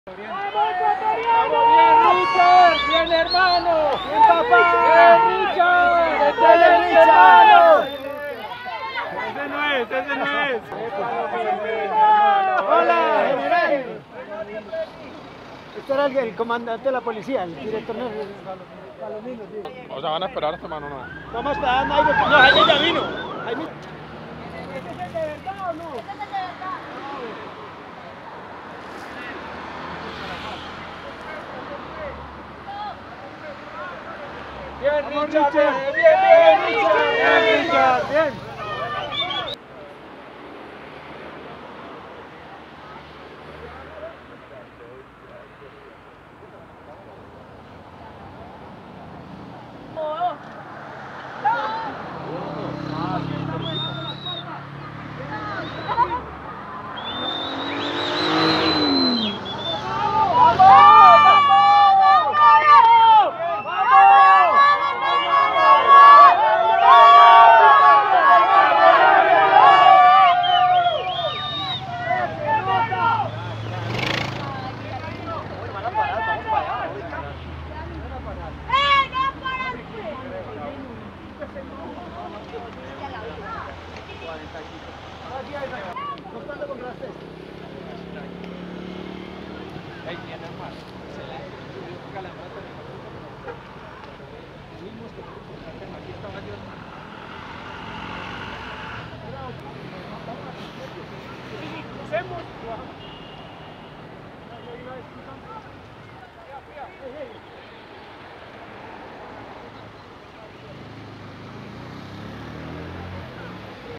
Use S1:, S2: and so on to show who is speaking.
S1: ¡Vamos, ecuatoriano! ¡Bien, Richard! ¡Bien, hermano! ¡Bien, papá! ¡Bien, Richard! ¡Bien, hermano!
S2: Ese no es, ese no es.
S1: ¡Hola, general! Este era el comandante de la policía, el director de Palomino.
S2: O sea, van a esperar hasta mano, no.
S1: ¿Cómo está? No, Jaime ya vino. Jaime. ¿Ese es el de verdad o no? Bien, Richard, bien, Richard, bien. Hacemos